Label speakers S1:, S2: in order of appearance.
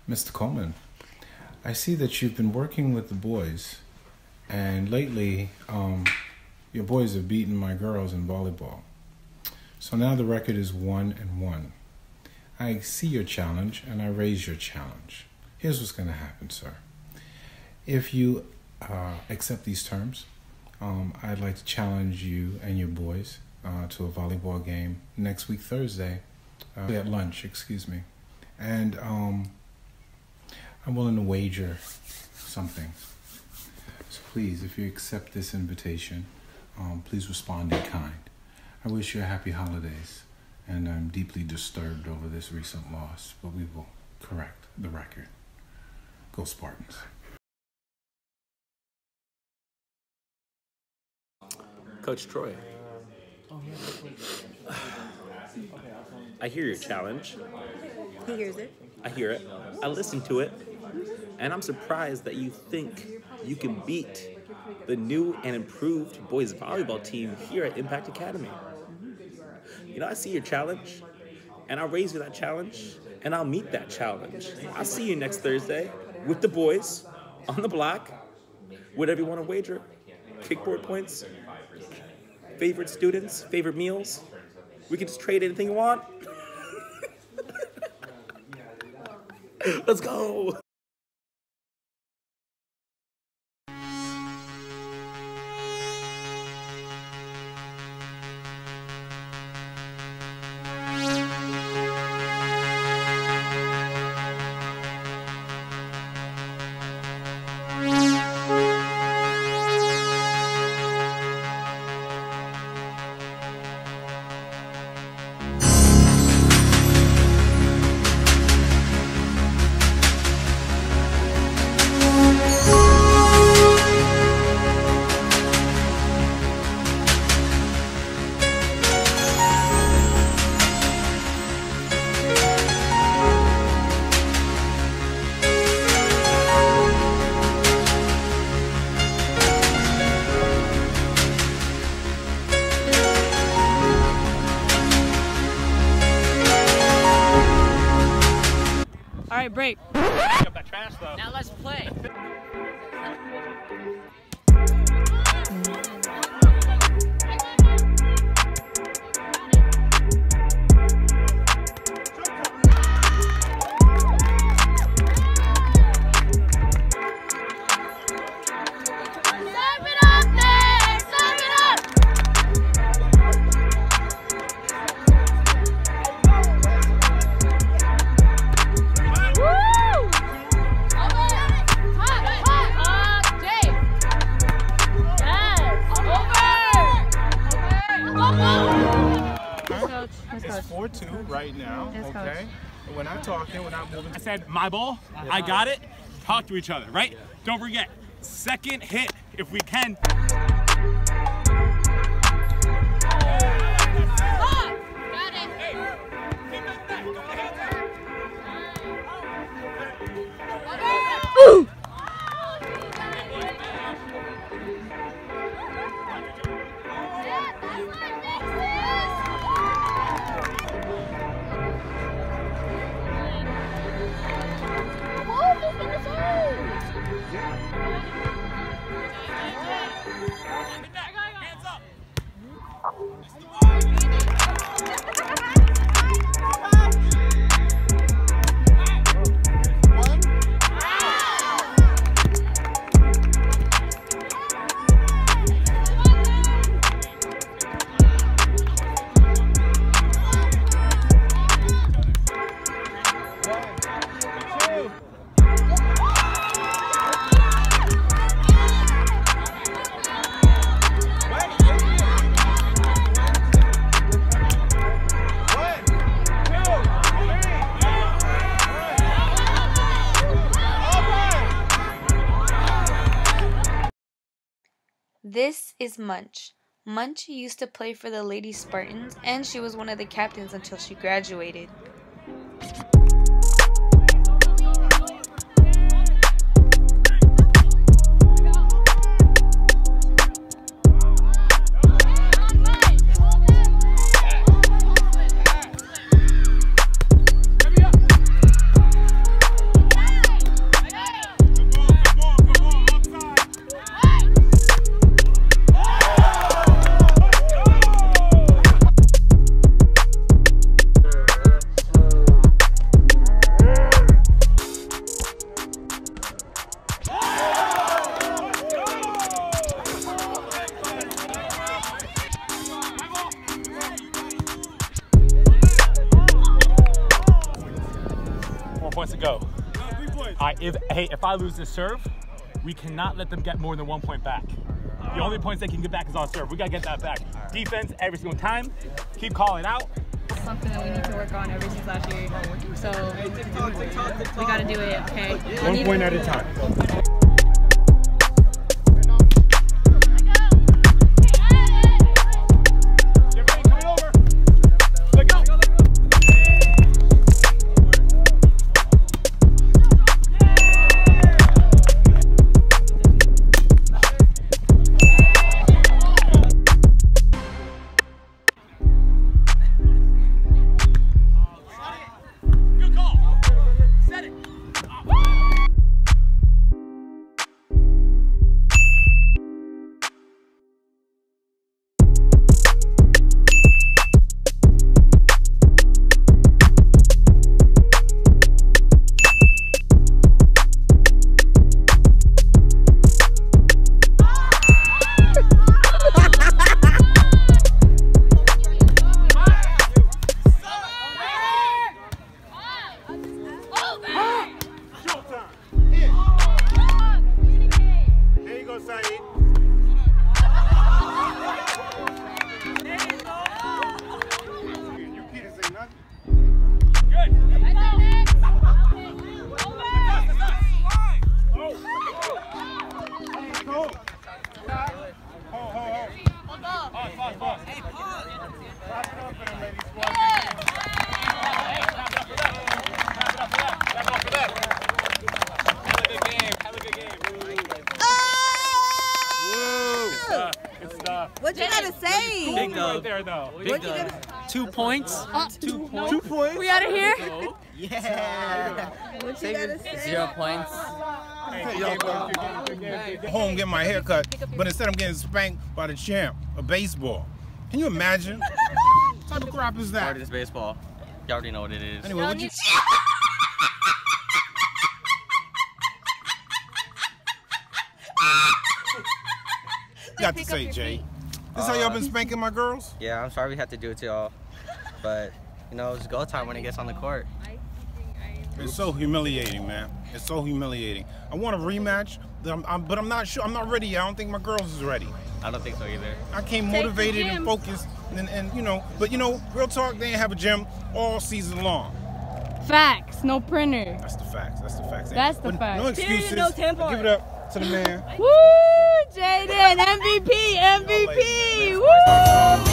S1: Mr. Coleman, I see that you've been working with the boys, and lately your boys have beaten my girls in volleyball. So now the record is 1-1. I see your challenge, and I raise your challenge. Here's what's going to happen, sir. If you accept these terms, I'd like to challenge you and your boys to a volleyball game next week, Thursday, at lunch, And I'm willing to wager something. So please, if you accept this invitation, please respond in kind. I wish you a happy holidays, and I'm deeply disturbed over this recent loss, but we will correct the record. Go Spartans.
S2: Coach Troy, I hear your challenge.
S3: He hears it.
S2: I hear it. I listen to it. And I'm surprised that you think you can beat the new and improved boys volleyball team here at Impact Academy. You know, I see your challenge, and I'll raise you that challenge, and I'll meet that challenge. I'll see you next Thursday with the boys on the block, whatever you want to wager, kickboard points, favorite students, favorite meals. We can just trade anything you want. Let's go.
S4: All right, break.
S5: Pick up that trash, though.
S4: Now let's play.
S5: It's 4-2 right now,
S4: Yes,
S5: okay? And we're not talking, we're not moving.
S6: I said, my ball, I got it. Talk to each other, right? Don't forget, second hit if we can.
S4: Ooh!
S6: Hands up.
S3: This is Munch. Munch used to play for the Lady Spartans, and she was one of the captains until she graduated.
S6: wants to go. If I lose this serve, we cannot let them get more than 1 point back. The only points they can get back is on serve. We gotta get that back. Defense every single time. Keep calling out.
S4: It's something that we need to work on ever since last year. So we gotta do it, okay?
S1: 1 point at a time.
S7: What you gotta say?
S6: Big dub. There, though.
S7: What you gotta
S2: 2 points.
S6: 2 points. 2 points.
S4: We out of here?
S7: Yeah. What you gotta say?
S2: 0 points.
S1: Home get my hair cut, but instead I'm getting spanked by the champ of baseball. Can you imagine? What type of crap is that?
S2: Part of this baseball. You already know what it is.
S1: Anyway, what you got to say, Jay? This how y'all been spanking my girls?
S8: Yeah, I'm sorry we had to do it to y'all, but you know, it's go time when it gets on the court.
S1: It's so humiliating, man. It's so humiliating. I want a rematch, but I'm not sure. I'm not ready yet. I don't think my girls is ready.
S8: I don't think so either.
S1: I came motivated and focused, and you know, but you know, real talk, they ain't have a gym all season long.
S4: Facts, no printer.
S1: That's the facts. That's the facts.
S4: That's the facts.
S1: No excuses.
S7: Period, no tampon.
S1: Give it up to the man.
S4: Woo! Jaden, MVP, MVP! Woo!